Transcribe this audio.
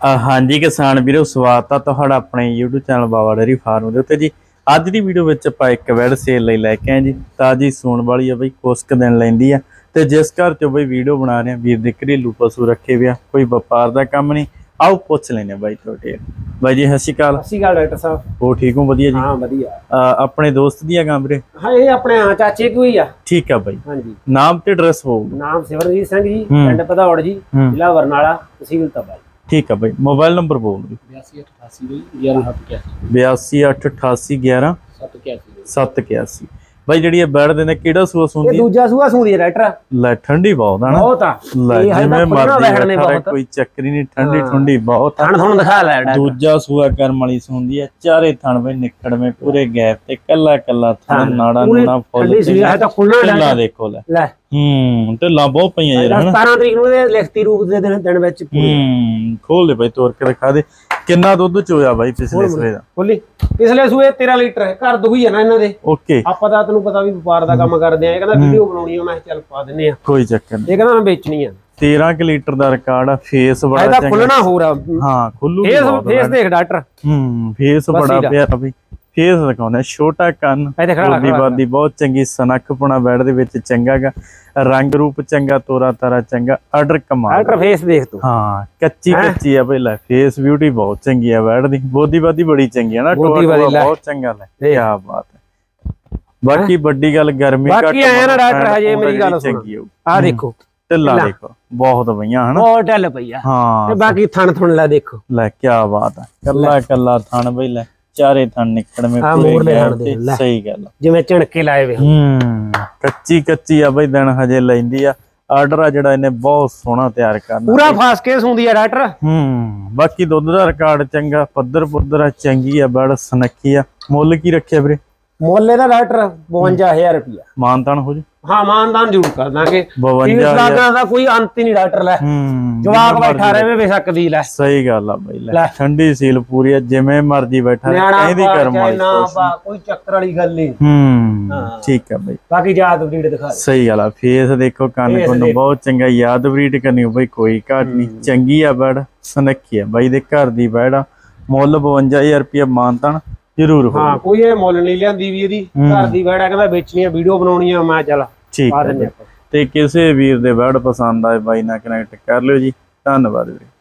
हाँ जी किसान वीरो स्वागत है तुहाडा अपने YouTube channel Baba dairy farm के उत्ते जी। अज की वीडियो में आप एक वैड सेल लैके आए जी। ताजी सूण वाली है बई, कुछ दिन लैंदी है। तो जिस घर चो बई वीडियो बना रहे हैं वीर दे घरेलू पशु रखे हुए, कोई व्यापार का काम नहीं। आओ पुछ लेने बाई थोड़े। बाई जी सत श्री अकाल। सत श्री अकाल डॉक्टर साहब, हो ठीक हो? वधिया जी। हाँ वधिया। अपने दोस्त दी गां वीरे? हाँ ये अपने चाचे की हुई है। ठीक है बाई। हाँ जी। नाम ते एड्रेस हो? नाम सिमरनजीत सिंह जी, पिंड भदौड़ जी, जिला बरनाला, तहसील तबाई। ठीक है भाई। मोबाइल नंबर बोल दो। 828811 भाई जी बैठ देने केड़ा सूआ सुंदी? दूजा सूआ सुंदी है राइटर। ले ठंडी बहुत है ना? बहुत आ ले जिवें मर्जी बैठा, कोई चक्कर नहीं, ठंडी ठंडी बहुत थन थन दिखा ले। दूजा सूआ कर्म वाली सुंदी है, चारे थन में निकड़ में पूरे गैप ते कल्ला कल्ला थन नाड़ा नाड़ा फुल है तो खुलना देखो ले ढिल्ला बहुत पईयां यार। 17 तरीक ਨੂੰ ਇਹ ਲਿਖਤੀ ਰੂਪ ਦੇ ਦਿਨ ਵਿੱਚ खोल दे भाई, तोड़ के दिखा दे किन्ना दुध चोया भाई पिछले सूए दा? खोली पिछले सूए 13 लीटर है। घर दुही है ना ਇਹਨਾਂ ਦੇ। ओके ਆਪਾਂ ਤਾਂ ਤੈਨੂੰ ਪਤਾ ਵੀ ਵਪਾਰ ਦਾ ਕੰਮ ਕਰਦੇ ਆ। ਇਹ ਕਹਿੰਦਾ ਵੀਡੀਓ ਬਣਾਉਣੀ ਆ, ਮੈਂ ਚੱਲ ਪਾ ਦਿੰਨੇ ਆ, कोई चक्कर नहीं। ਇਹ ਕਹਿੰਦਾ ਮੈਂ ਵੇਚਣੀ ਆ। 13 लीटर ਦਾ ਰਿਕਾਰਡ ਆ। ਫੇਸ ਬੜਾ ਚੰਗਾ, ਖੁੱਲਣਾ ਹੋ ਰਿਹਾ। ਹਾਂ ਖੁੱਲੂ ਫੇਸ ਦੇਖ ਡਾਕਟਰ। ਫੇਸ ਬੜਾ ਪਿਆਰਾ ਵੀ। ਫੇਸ ਦਿਖਾਉਂਦਾ, ਛੋਟਾ ਕੰਨ, ਬੋਦੀ ਬਾਦੀ ਬਹੁਤ ਚੰਗੀ, ਸਨੱਖਪਣਾ ਬੈਡ ਦੇ ਵਿੱਚ ਚੰਗਾ ਗਾ, ਰੰਗ ਰੂਪ ਚੰਗਾ, ਤੋਰਾ ਤਾਰਾ ਚੰਗਾ, ਆਰਡਰ ਕਮਾਲ। ਆਰਡਰ ਫੇਸ ਦੇਖ ਤੂੰ। ਹਾਂ ਕੱਚੀ ਕੱਚੀ ਆ ਬਈ। ਲੈ ਫੇਸ ਬਿਊਟੀ ਬਹੁਤ ਚੰਗੀ ਆ ਬੈਡ ਦੀ। ਬੋਦੀ ਬਾਦੀ ਬੜੀ ਚੰਗੀ ਆ ਨਾ, ਬਹੁਤ ਚੰਗਾ। ਲੈ ਕੀ ਬਾਤ ਹੈ। ਬਾਕੀ ਵੱਡੀ ਗੱਲ ਗਰਮੀ ਘੱਟ, ਬਾਕੀ ਆਇਆ ਨਾ ਡਾਕਟਰ ਹਜੇ ਮੇਰੀ ਗੱਲ ਸੁਣ। ਆ ਦੇਖੋ ਢਿੱਲਾ ਦੇਖੋ ਬਹੁਤ ਪਈਆਂ ਹਨਾ, ਬਹੁਤ ਢਿੱਲ ਪਈ ਆ। ਹਾਂ ਤੇ ਬਾਕੀ ਥਣ ਥਣ ਲੈ ਦੇਖੋ। ਲੈ ਕੀ ਬਾਤ ਹੈ। ਕੱਲਾ ਕੱਲਾ ਥਣ ਬਈ। ਲੈ ਚਾਰੇ ਥਣ ਨਿਕੜ ਮੇ ਪੂਰੇ। ਸਹੀ ਗੱਲ ਜਿਵੇਂ ਝਣਕੇ ਲਾਏ ਵੇ। ਕੱਚੀ ਕੱਚੀ ਆ ਬਈ, ਦਿਨ ਹਜੇ ਲੈਂਦੀ ਆ। ਆਰਡਰ ਆ ਜਿਹੜਾ ਇਹਨੇ ਬਹੁਤ ਸੋਹਣਾ ਤਿਆਰ ਕਰਨਾ, ਪੂਰਾ ਫਾਸ ਕੇਸ ਹੁੰਦੀ ਆ ਡਾਕਟਰ। ਬਾਕੀ ਦੁੱਧ ਦਾ ਰਿਕਾਰਡ ਚੰਗਾ, ਪੱਧਰ ਪੁੱਧਰ ਆ, ਚੰਗੀ ਆ ਬੜ, ਸਨੱਖੀ ਆ। ਮੁੱਲ ਕੀ ਰੱਖਿਆ ਵੀਰੇ? ਮੁੱਲ ਇਹਦਾ ਡਾਕਟਰ 52000 ਰੁਪਇਆ। ਮਾਨਤਾਨ ਹੋ ਜੂ? ਹਾਂ ਮਾਨਦਾਨ ਜ਼ਰੂਰ ਕਰ ਦਾਂਗੇ। 52 ਦਾ ਕੋਈ ਅੰਤ ਹੀ ਨਹੀਂ ਡਾਕਟਰ। ਲੈ ਜਵਾਕ ਬੈਠਾ ਰਹੇ ਵੇ ਸਕਦੀ। ਲੈ ਸਹੀ ਗੱਲ ਆ ਬਈ। ਲੈ ਠੰਡੀ ਸੀਲ ਪੂਰੀ ਆ, ਜਿਵੇਂ ਮਰਜੀ ਬੈਠਾ ਰਹੇ, ਇਹਦੀ ਕਰਮ ਵਾਲੀ ਕੋਈ ਚੱਕਰ ਵਾਲੀ ਗੱਲ ਨਹੀਂ। ਠੀਕ ਆ ਬਈ। ਬਾਕੀ ਯਾਦ ਬਰੀਡ ਦਿਖਾ। ਸਹੀ ਗੱਲ ਆ। ਫੇਸ ਦੇਖੋ, ਕੰਨ ਕੁੰਨ ਬਹੁਤ ਚੰਗਾ। ਯਾਦ ਬਰੀਡ ਕਰਨੀ ਬਈ ਕੋਈ ਘਾਟ ਨਹੀਂ, ਚੰਗੀ ਆ ਬੜ, ਸਨੱਖੀ ਆ ਬਾਈ ਦੇ ਘਰ ਦੀ ਬੈੜ ਆ। ਮੁੱਲ 52,000 ਰੁਪਇਆ ਮਾਨਤਾਨ ਜ਼ਰੂਰ ਹੋ। ਹਾਂ ਕੋਈ ਇਹ ਮੁੱਲ ਨਹੀਂ ਲਿਆਂਦੀ ਵੀ, ਇਹਦੀ ਘਰ ਦੀ ਬੈੜ ਆ। ਕਹਿੰਦਾ ਵੇਚਣੀ ਆ, ਵੀਡੀਓ ਬਣਾਉਣੀ ਆ, ਮੈਂ ਚੱਲ ਠੀਕ ਹੈ। ਤੇ ਕਿਸੇ ਵੀਰ ਦੇ ਵਰਡ ਪਸੰਦ ਆਏ ਬਾਈ ਨਾਲ ਕਨੈਕਟ ਕਰ ਲਿਓ ਜੀ। ਧੰਨਵਾਦ ਵੀਰੇ।